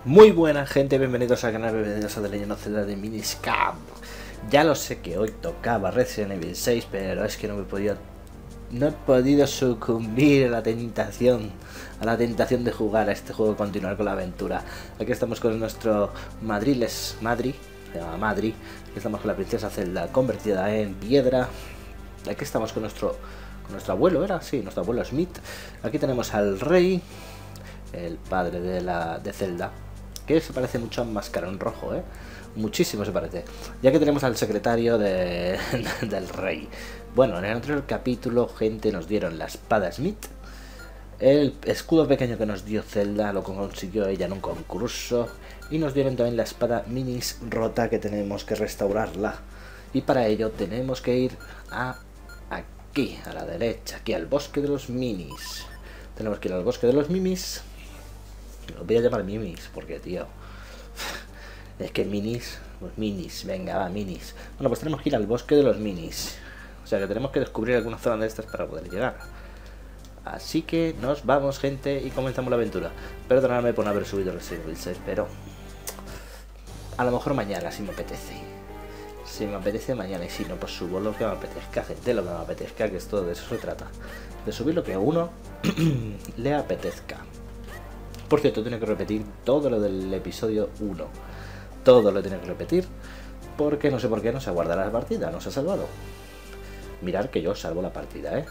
Muy buena gente, bienvenidos al canal, bienvenidos a The Legend of Zelda de Miniscap. Ya lo sé que hoy tocaba Resident Evil 6, pero es que no he podido sucumbir a la tentación de jugar a este juego, continuar con la aventura. Aquí estamos con nuestro Madri, se llama Madri. Aquí estamos con la princesa Zelda convertida en piedra. Aquí estamos con nuestro abuelo, ¿era? Sí, nuestro abuelo Smith. Aquí tenemos al rey, el padre de Zelda, que se parece mucho a Mascarón Rojo, muchísimo se parece. Ya que tenemos al secretario del rey. Bueno, en el anterior capítulo, gente, nos dieron la espada Smith. El escudo pequeño que nos dio Zelda lo consiguió ella en un concurso. Y nos dieron también la espada Minis rota, que tenemos que restaurarla. Y para ello tenemos que ir aquí, a la derecha, aquí al bosque de los Minis. Tenemos que ir al bosque de los Mimis. Lo voy a llamar Mimis, porque, tío, es que Minis, pues Minis, venga, va, Minis. Bueno, pues tenemos que ir al bosque de los Minis. O sea que tenemos que descubrir alguna zona de estas para poder llegar. Así que nos vamos, gente, y comenzamos la aventura. Perdonadme por no haber subido Resident Evil 6, pero a lo mejor mañana, si me apetece. Si me apetece mañana, y si no, pues subo lo que me apetezca, gente, lo que me apetezca, que esto de eso se trata. De subir lo que a uno le apetezca. Por cierto, tiene que repetir todo lo del episodio 1. Todo lo tiene que repetir, porque no sé por qué no se guarda la partida, no se ha salvado. Mirad que yo salvo la partida,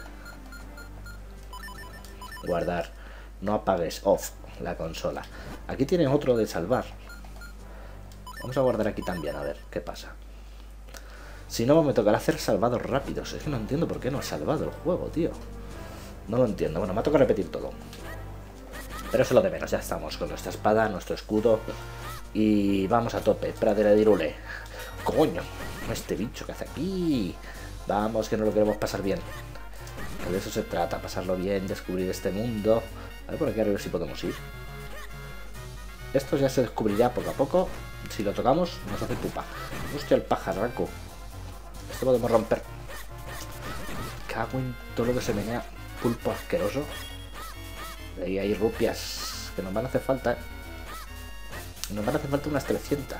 Guardar. No apagues off la consola. Aquí tiene otro de salvar. Vamos a guardar aquí también, a ver qué pasa. Si no, me tocará hacer salvados rápidos. Es que no entiendo por qué no ha salvado el juego, tío. No lo entiendo. Bueno, me ha tocado repetir todo. Pero eso es lo de menos, ya estamos con nuestra espada, nuestro escudo. Y vamos a tope, pradera de Irule. Coño, este bicho que hace aquí. Vamos, que no lo queremos pasar bien. Que de eso se trata, pasarlo bien, descubrir este mundo. A ver por aquí arriba si podemos ir. Esto ya se descubrirá poco a poco. Si lo tocamos, nos hace pupa. Hostia, el pajarraco. Esto podemos romper. Cago en todo lo que se menea. Pulpo asqueroso. Ahí hay rupias que nos van a hacer falta, Nos van a hacer falta unas 300.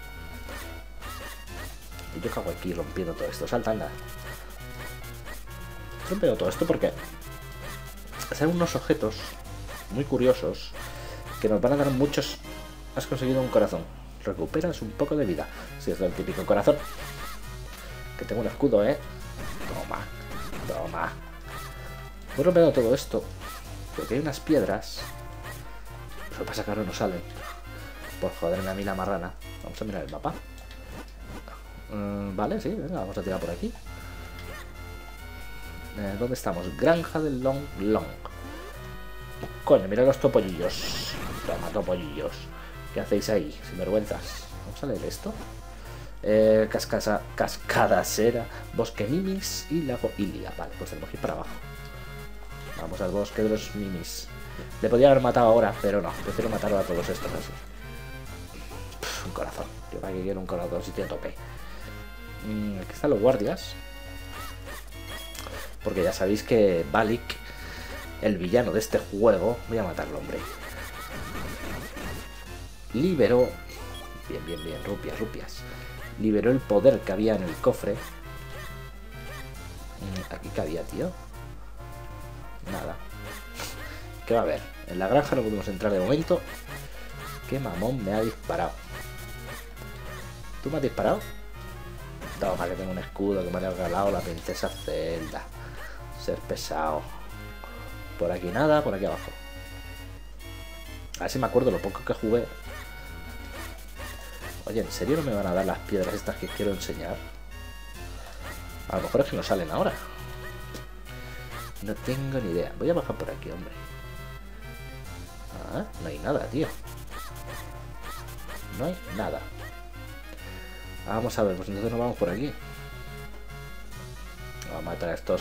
Y yo cago aquí rompiendo todo esto. Salta, anda. Rompiendo todo esto porque son unos objetos muy curiosos que nos van a dar muchos. Has conseguido un corazón. Recuperas un poco de vida. Si es el típico corazón. Que tengo un escudo, Toma. Voy rompiendo todo esto porque hay unas piedras. Lo que pasa que ahora no salen. Por joderme a mí la marrana. Vamos a mirar el mapa. Vale, sí, venga, vamos a tirar por aquí. ¿Dónde estamos? Granja del Long. Coño, mira los topollillos. Toma, topollillos. ¿Qué hacéis ahí? Sinvergüenzas. Vamos a leer esto. Cascadasera, bosque Mimis y lago Ilia. Vale, pues tenemos que ir para abajo. Vamos al bosque de los Mimis. Le podría haber matado ahora, pero no. Prefiero matarlo a todos estos así. Un corazón. Yo para que quiero un corazón si te tope. Aquí están los guardias. Porque ya sabéis que Balik, el villano de este juego, voy a matarlo, hombre. Liberó. Bien. Rupias. Liberó el poder que había en el cofre. Aquí que había, tío. Nada. ¿Qué va a haber? En la granja no podemos entrar de momento. Qué mamón me ha disparado. ¿Tú me has disparado? Toma, que tengo un escudo que me ha regalado la princesa Zelda. Ser pesado. Por aquí nada, por aquí abajo. A ver si me acuerdo lo poco que jugué. Oye, ¿en serio no me van a dar las piedras estas que quiero enseñar? A lo mejor es que no salen ahora. No tengo ni idea. Voy a bajar por aquí, hombre. Ah, no hay nada, tío. No hay nada. Vamos a ver, pues entonces nos vamos por aquí. Vamos a matar a estos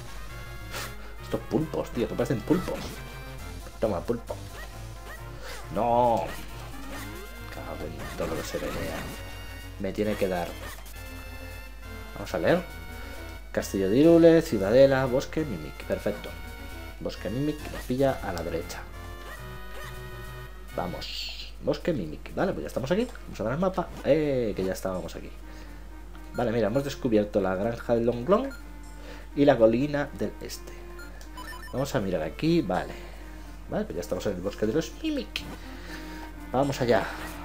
pulpos, tío, que parecen pulpos. Toma, pulpo. No. Cago en todo lo que se venea. Me tiene que dar. Vamos a leer. Castillo de Irule, Ciudadela, Bosque Mimic. Perfecto. Bosque Mimic nos pilla a la derecha. Vamos. Bosque Mimic. Vale, pues ya estamos aquí. Vamos a ver el mapa. Que ya estábamos aquí. Vale, mira, hemos descubierto la granja del Longlong y la colina del este. Vamos a mirar aquí. Vale. Vale, pues ya estamos en el bosque de los Mimic. Vamos allá.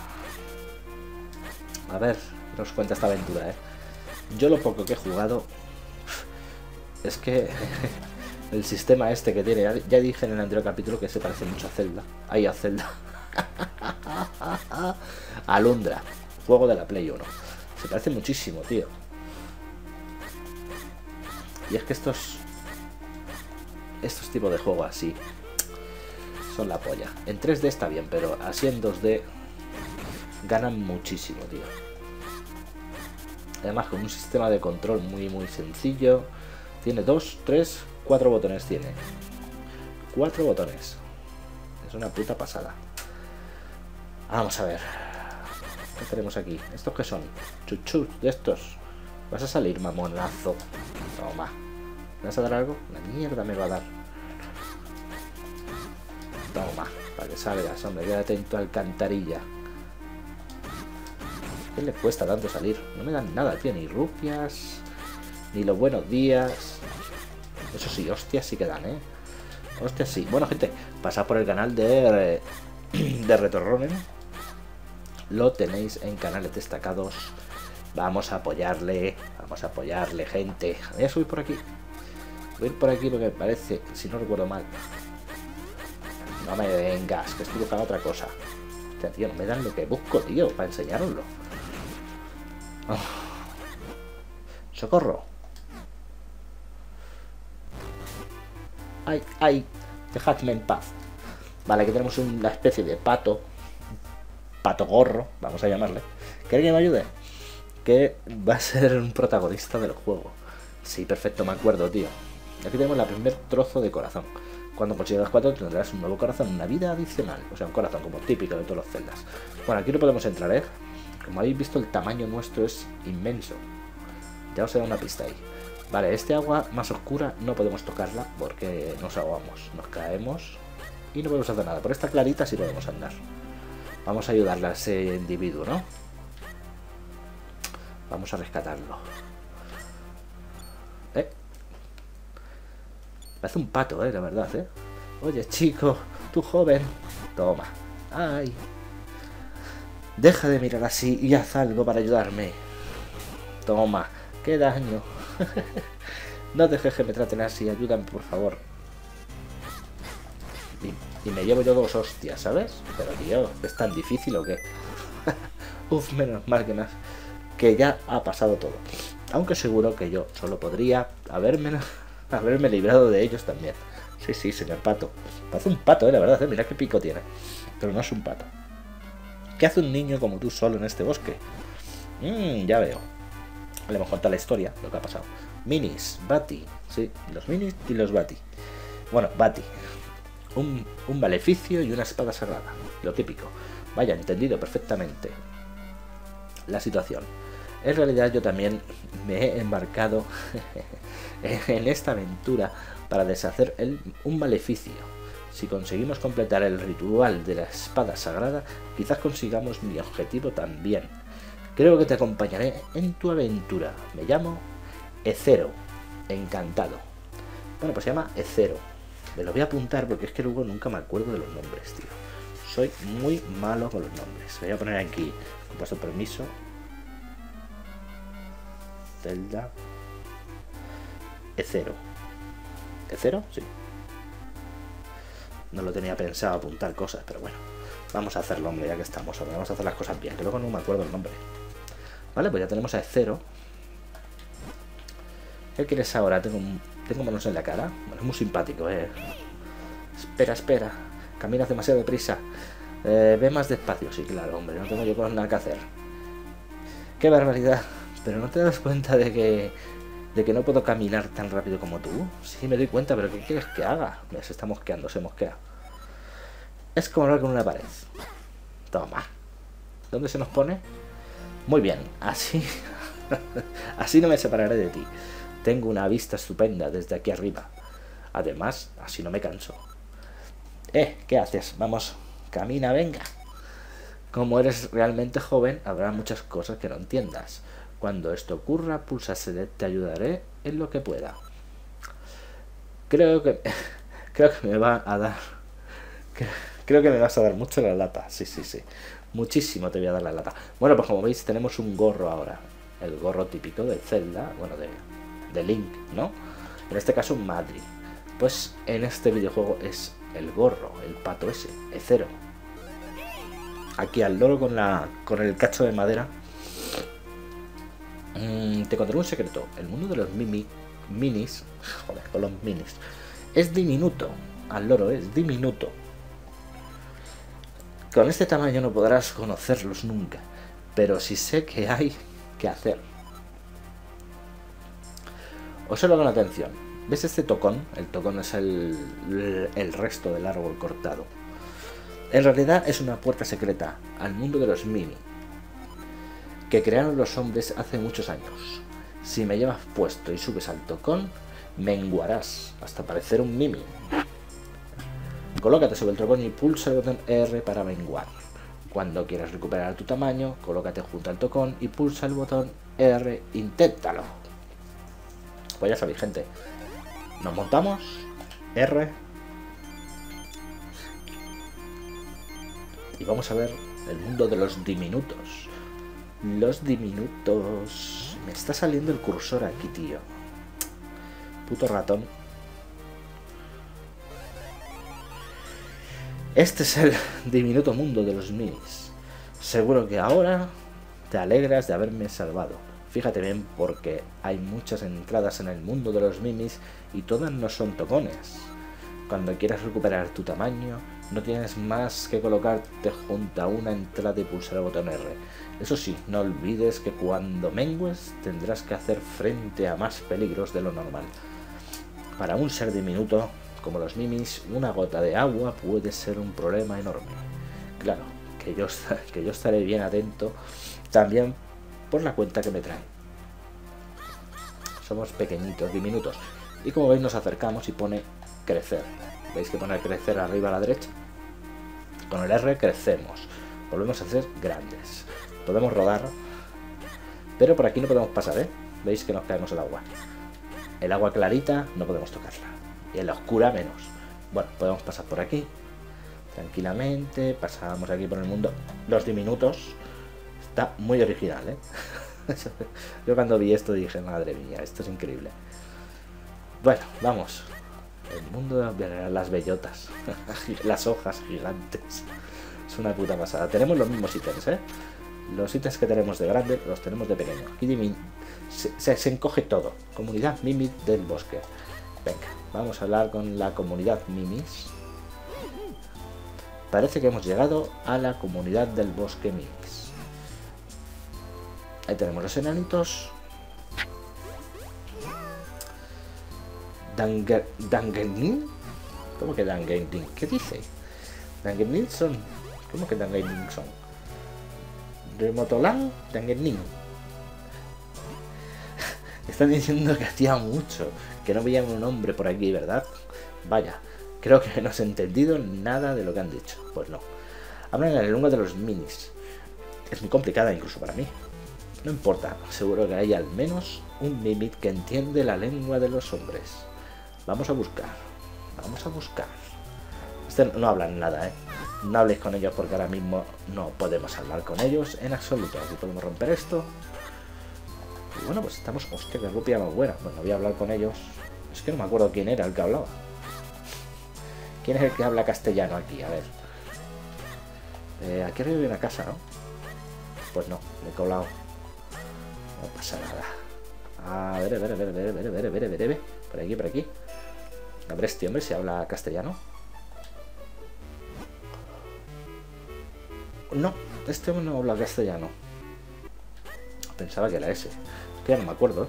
A ver, nos cuenta esta aventura, Yo lo poco que he jugado es que el sistema este que tiene, ya dije en el anterior capítulo que se parece mucho a Zelda. Ahí a Zelda. Alundra, juego de la Play 1. Se parece muchísimo, tío. Y es que estos tipos de juegos así son la polla. En 3D está bien, pero así en 2D ganan muchísimo, tío. Además con un sistema de control muy sencillo. Tiene 2, 3, 4 botones tiene. 4 botones. Es una puta pasada. Vamos a ver. ¿Qué tenemos aquí? ¿Estos qué son? Chuchus de estos. ¿Vas a salir, mamonazo? Toma. ¿Me vas a dar algo? La mierda me va a dar. Toma. Para que salgas, hombre. Quédate en tu alcantarilla. ¿Qué le cuesta tanto salir? No me dan nada, tío. Ni rupias. Ni los buenos días. Eso sí, hostias sí que dan, Hostias sí. Bueno, gente, pasad por el canal de RetroRunner. Lo tenéis en canales destacados. Vamos a apoyarle. Vamos a apoyarle, gente. Voy a subir por aquí. Voy a ir por aquí porque me parece, si no recuerdo mal. No me vengas, que estoy buscando otra cosa. Hostia, tío, no me dan lo que busco, tío, para enseñároslo. Oh. ¡Socorro! ¡Ay, ay! Dejadme en paz. Vale, aquí tenemos una especie de pato. Pato gorro, vamos a llamarle. ¿Queréis que me ayude? Que va a ser un protagonista del juego. Sí, perfecto, me acuerdo, tío. Aquí tenemos el primer trozo de corazón. Cuando consigas 4 tendrás un nuevo corazón, una vida adicional. O sea, un corazón como típico de todos los celdas. Bueno, aquí no podemos entrar, Como habéis visto, el tamaño nuestro es inmenso. Ya os he dado una pista ahí. Vale, este agua más oscura no podemos tocarla porque nos ahogamos, nos caemos y no podemos hacer nada. Por esta clarita sí podemos andar. Vamos a ayudarle a ese individuo, ¿no? Vamos a rescatarlo. Parece un pato, la verdad, Oye, chico, tú joven. Toma. Ay. Deja de mirar así y haz algo para ayudarme. Toma. Qué daño. No dejes que me traten así. Ayúdame, por favor. Y me llevo yo 2 hostias, ¿sabes? Pero, tío, ¿es tan difícil o qué? Uf, menos mal que ya ha pasado todo. Aunque seguro que yo solo podría haberme librado de ellos también. Sí, sí, señor pato. Parece un pato, la verdad, Mira qué pico tiene. Pero no es un pato. ¿Qué hace un niño como tú solo en este bosque? Ya veo. Le hemos contado la historia, lo que ha pasado. Minis, Bati. Sí, los minis y los Bati. Bueno, Bati. Un maleficio y una espada sagrada. Lo típico. Vaya, entendido perfectamente la situación. En realidad yo también me he embarcado en esta aventura para deshacer un maleficio. Si conseguimos completar el ritual de la espada sagrada, quizás consigamos mi objetivo también. Creo que te acompañaré en tu aventura. Me llamo Ecero. Encantado. Bueno, pues se llama Ecero. Me lo voy a apuntar porque es que luego nunca me acuerdo de los nombres, tío. Soy muy malo con los nombres. Me voy a poner aquí, con vuestro permiso. Zelda. Ecero. ¿Ecero? Sí. No lo tenía pensado apuntar cosas, pero bueno. Vamos a hacerlo, hombre, ya que estamos. Hombre. Vamos a hacer las cosas bien, que luego no me acuerdo el nombre. Vale, pues ya tenemos a Ecero. ¿Qué quieres ahora? Tengo manos en la cara. Bueno, es muy simpático, Espera, espera. Caminas demasiado deprisa. Ve más despacio. Sí, claro, hombre. No tengo yo nada que hacer. ¡Qué barbaridad! Pero ¿no te das cuenta de que no puedo caminar tan rápido como tú? Sí, me doy cuenta, pero ¿qué quieres que haga? Mira, se está mosqueando, se mosquea. Es como hablar con una pared. Toma. ¿Dónde se nos pone? Muy bien, así... así no me separaré de ti. Tengo una vista estupenda desde aquí arriba. Además, así no me canso. ¿Qué haces? Vamos, camina, venga. Como eres realmente joven, habrá muchas cosas que no entiendas. Cuando esto ocurra, pulsa Select, te ayudaré en lo que pueda. Creo que me va a dar... Creo que me vas a dar mucho la lata. Sí. Muchísimo te voy a dar la lata. Bueno, pues como veis tenemos un gorro ahora. El gorro típico de Zelda, bueno, de Link, ¿no? En este caso un Madri. Pues en este videojuego es el gorro, el pato ese, Ezero. Aquí al loro con el cacho de madera. Te contaré un secreto. El mundo de los minis, joder, con los minis, es diminuto. Al loro es diminuto. Con este tamaño no podrás conocerlos nunca, pero sí sé que hay que hacer. Observa con atención. ¿Ves este tocón? El tocón es el resto del árbol cortado. En realidad es una puerta secreta al mundo de los mini, que crearon los hombres hace muchos años. Si me llevas puesto y subes al tocón, menguarás hasta parecer un mimi. Colócate sobre el tocón y pulsa el botón R para menguar. Cuando quieras recuperar tu tamaño, colócate junto al tocón y pulsa el botón R, inténtalo. Pues ya sabéis, gente. Nos montamos, R, y vamos a ver el mundo de los diminutos. Los diminutos. Me está saliendo el cursor aquí, tío. Puto ratón. Este es el diminuto mundo de los minis. Seguro que ahora te alegras de haberme salvado. Fíjate bien porque hay muchas entradas en el mundo de los minis y todas no son tocones. Cuando quieras recuperar tu tamaño, no tienes más que colocarte junto a una entrada y pulsar el botón R. Eso sí, no olvides que cuando mengues tendrás que hacer frente a más peligros de lo normal. Para un ser diminuto como los mimis, una gota de agua puede ser un problema enorme. Claro, que yo estaré bien atento también por la cuenta que me trae. Somos pequeñitos, diminutos. Y como veis nos acercamos y pone crecer. ¿Veis que pone crecer arriba a la derecha? Con el R crecemos. Volvemos a ser grandes. Podemos rodar. Pero por aquí no podemos pasar, ¿eh? Veis que nos caemos al agua. El agua clarita no podemos tocarla. Y en la oscura menos. Bueno, podemos pasar por aquí. Tranquilamente. Pasamos aquí por el mundo. Los diminutos. Está muy original, ¿eh? Yo cuando vi esto dije, madre mía, esto es increíble. Bueno, vamos. El mundo de las bellotas. Las hojas gigantes. Es una puta pasada. Tenemos los mismos ítems, ¿eh? Los ítems que tenemos de grande los tenemos de pequeño. Aquí se encoge todo. Comunidad Mimi del bosque. Venga, vamos a hablar con la comunidad Mimis. Parece que hemos llegado a la comunidad del bosque Mimis. Ahí tenemos los enanitos. Dangenin. ¿Cómo que Dangenin? ¿Qué dice? Dangenin son. ¿Cómo que Dangenin son? Remotolan Dangenin. Están diciendo que hacía mucho que no veían un hombre por aquí, ¿verdad? Vaya, creo que no se ha entendido nada de lo que han dicho. Pues no. Hablan en la lengua de los minis. Es muy complicada incluso para mí. No importa, seguro que hay al menos un mimit que entiende la lengua de los hombres. Vamos a buscar. Vamos a buscar. No hablan nada, ¿eh? No habléis con ellos porque ahora mismo no podemos hablar con ellos en absoluto. Aquí podemos romper esto. Y bueno, pues estamos... Hostia, qué rupia más buena. Bueno, voy a hablar con ellos. Es que no me acuerdo quién era el que hablaba. ¿Quién es el que habla castellano aquí? A ver. Aquí arriba hay una casa, ¿no? Pues no, me he colado. No pasa nada. A ver. Por aquí. A ver, este hombre si habla castellano. No, este hombre no habla castellano. Pensaba que era ese. Es que ya no me acuerdo.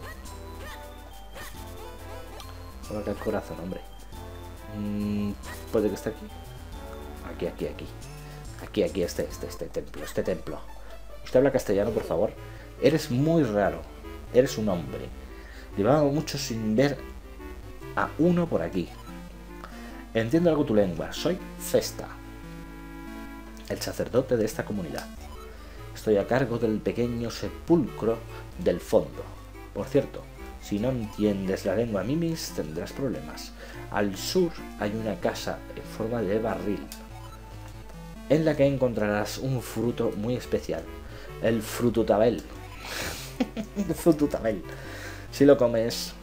Coloca el corazón, hombre. Puede que esté aquí. Aquí, este templo. Usted habla castellano, por favor. Eres muy raro. Eres un hombre. Llevaba mucho sin ver a uno por aquí. Entiendo algo tu lengua. Soy Cesta. el sacerdote de esta comunidad. Estoy a cargo del pequeño sepulcro del fondo. Por cierto, si no entiendes la lengua mimis tendrás problemas. Al sur hay una casa en forma de barril, en la que encontrarás un fruto muy especial, el frututabel. El frututabel. Si lo comes,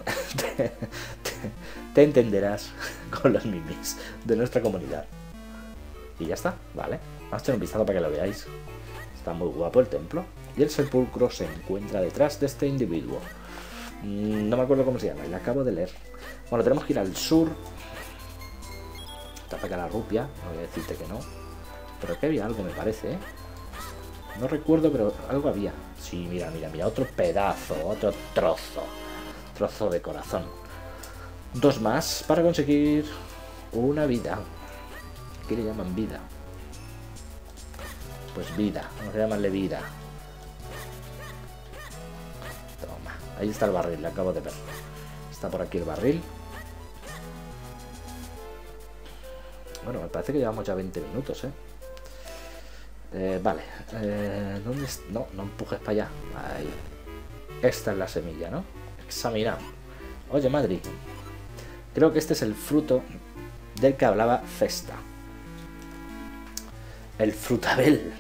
te entenderás con los mimis de nuestra comunidad. Y ya está, ¿vale? Vamos a echar un vistazo para que lo veáis. Está muy guapo el templo. Y el sepulcro se encuentra detrás de este individuo. No me acuerdo cómo se llama, lo acabo de leer. Bueno, tenemos que ir al sur. Está para acá la rupia, no voy a decirte que no. Pero que había algo, me parece, ¿eh? No recuerdo, pero algo había. Sí, mira, mira, mira, otro pedazo, otro trozo. Trozo de corazón. 2 más para conseguir una vida. ¿Qué le llaman vida? Pues vida, vamos a llamarle vida. Toma, ahí está el barril, le acabo de ver. Está por aquí el barril. Bueno, me parece que llevamos ya 20 minutos, vale. ¿Dónde está? No, no empujes para allá. Ahí. Esta es la semilla, ¿no? Examinar. Oye, Madrid. Creo que este es el fruto del que hablaba Festa. El frutabel.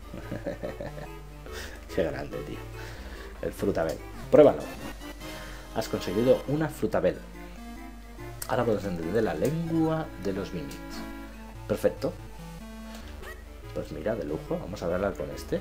Qué grande, tío. El frutabel. Pruébalo. Has conseguido una frutabel. Ahora puedes entender la lengua de los mimits. Perfecto. Pues mira, de lujo. Vamos a hablar con este.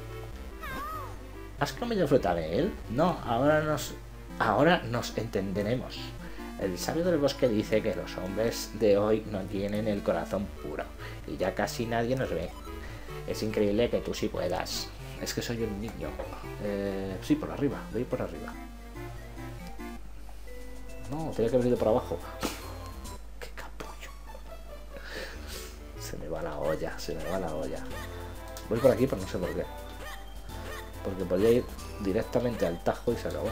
¿Has comido frutabel? No, ahora nos entenderemos. El sabio del bosque dice que los hombres de hoy no tienen el corazón puro y ya casi nadie nos ve. Es increíble que tú sí puedas. Es que soy un niño. Sí, por arriba, voy por arriba. No, tenía que haber ido por abajo. Qué capullo. Se me va la olla, se me va la olla. Voy por aquí, pero no sé por qué. Porque podría ir directamente al tajo y se acabó.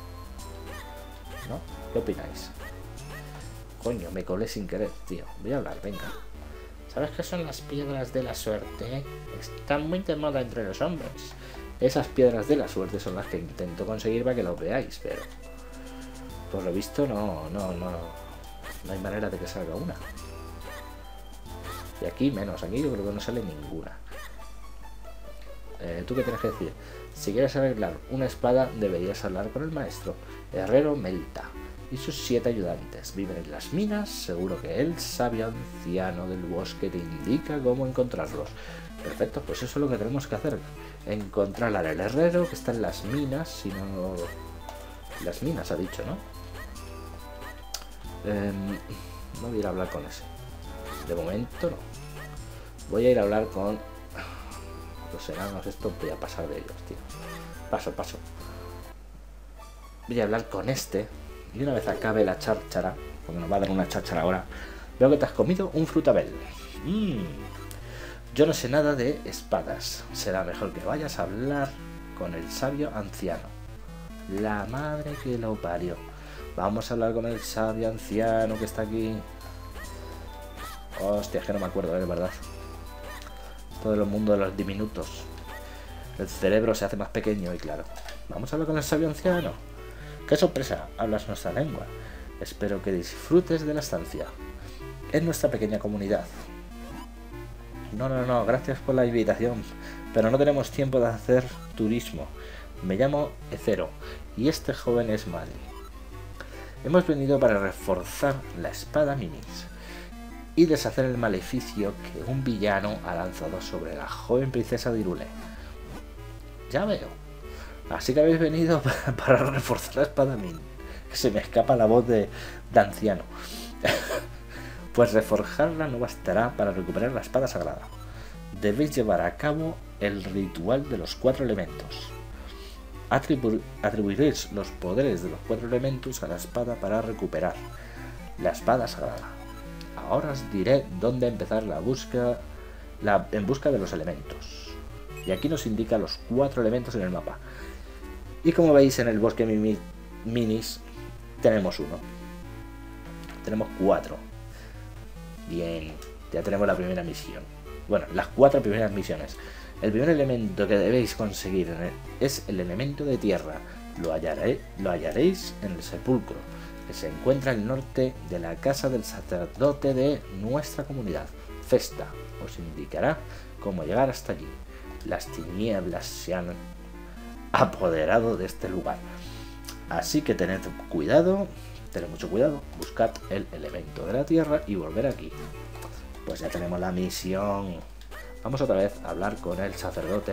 ¿No? ¿Qué opináis? Coño, me colé sin querer, tío. Voy a hablar, venga. ¿Sabes qué son las piedras de la suerte? Están muy de moda entre los hombres. Esas piedras de la suerte son las que intento conseguir para que los veáis, pero... por lo visto no hay manera de que salga una. Y aquí menos, aquí yo creo que no sale ninguna. ¿Tú qué tienes que decir? Si quieres arreglar una espada, deberías hablar con el maestro Herrero Melta y sus 7 ayudantes. Viven en las minas, seguro que el sabio anciano del bosque te indica cómo encontrarlos. Perfecto, pues eso es lo que tenemos que hacer. Encontrar al herrero que está en las minas, si no... las minas ha dicho, ¿no? No voy a ir a hablar con ese. De momento no. Voy a ir a hablar con... los enanos, esto voy a pasar de ellos, tío. Paso. Voy a hablar con este. Y una vez acabe la cháchara, porque nos va a dar una cháchara ahora, veo que te has comido un frutabel. Yo no sé nada de espadas. Será mejor que vayas a hablar con el sabio anciano. La madre que lo parió. Vamos a hablar con el sabio anciano que está aquí. Hostia, es que no me acuerdo, de verdad. Todo el mundo de los diminutos. El cerebro se hace más pequeño y claro. Vamos a hablar con el sabio anciano. ¡Qué sorpresa! Hablas nuestra lengua. Espero que disfrutes de la estancia en nuestra pequeña comunidad. No, gracias por la invitación, pero no tenemos tiempo de hacer turismo. Me llamo Ecero y este joven es Madri. Hemos venido para reforzar la espada Mimis y deshacer el maleficio que un villano ha lanzado sobre la joven princesa de Irule. Ya veo. Así que habéis venido para reforzar la espada Min. Se me escapa la voz de anciano. Pues reforjarla no bastará para recuperar la espada sagrada. Debéis llevar a cabo el ritual de los 4 elementos. Atribuiréis los poderes de los 4 elementos a la espada para recuperar la espada sagrada. Ahora os diré dónde empezar en busca de los elementos. Y aquí nos indica los 4 elementos en el mapa. Y como veis en el bosque Minis tenemos 1. Tenemos 4. Bien, ya tenemos la primera misión. bueno, las 4 primeras misiones. El primer elemento que debéis conseguir es el elemento de tierra. Lo hallaréis en el sepulcro, que se encuentra al norte de la casa del sacerdote de nuestra comunidad. Festa os indicará cómo llegar hasta allí. Las tinieblas se han apoderado de este lugar. Así que tened mucho cuidado, buscad el elemento de la tierra y volver aquí. Pues ya tenemos la misión. Vamos otra vez a hablar con el sacerdote.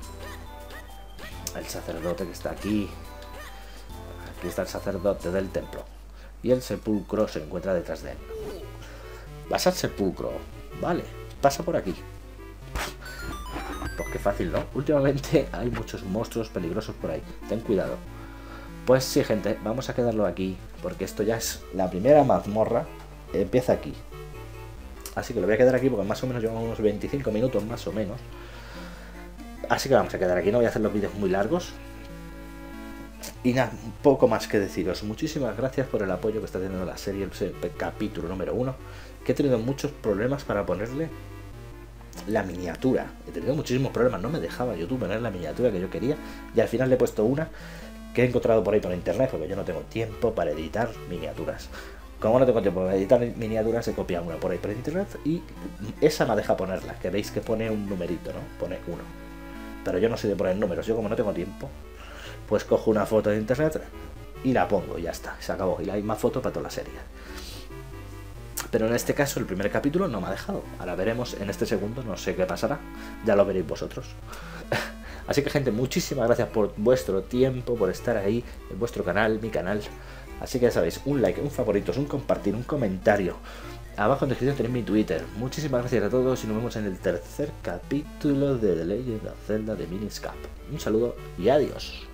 El sacerdote que está aquí. Aquí está el sacerdote del templo. Y el sepulcro se encuentra detrás de él. Vas al sepulcro. Vale, pasa por aquí. Pues qué fácil, ¿no? Últimamente hay muchos monstruos peligrosos por ahí. Ten cuidado. Pues sí, gente, vamos a quedarlo aquí. Porque esto ya es la primera mazmorra. Empieza aquí. Así que lo voy a quedar aquí porque más o menos llevamos unos 25 minutos más o menos. Así que vamos a quedar aquí, no voy a hacer los vídeos muy largos. Y nada, un poco más que deciros. Muchísimas gracias por el apoyo que está teniendo la serie, el capítulo número 1. Que he tenido muchos problemas para ponerle la miniatura. He tenido muchísimos problemas, no me dejaba YouTube poner la miniatura que yo quería. Y al final le he puesto una que he encontrado por ahí por internet, porque yo no tengo tiempo para editar miniaturas. Como no tengo tiempo para editar miniaturas, he copiado una por ahí por internet y esa me deja ponerla, que veis que pone un numerito, ¿no? Pone 1. Pero yo no sé de poner números, yo como no tengo tiempo, pues cojo una foto de internet y la pongo y ya está, se acabó. Y hay más fotos para toda la serie. Pero en este caso el primer capítulo no me ha dejado. Ahora veremos en este segundo, no sé qué pasará, ya lo veréis vosotros. Así que gente, muchísimas gracias por vuestro tiempo, por estar ahí en vuestro canal, mi canal. Así que ya sabéis, un like, un favorito, un compartir, un comentario. Abajo en descripción tenéis mi Twitter. Muchísimas gracias a todos y nos vemos en el tercer capítulo de The Legend of Zelda de Minish Cap. Un saludo y adiós.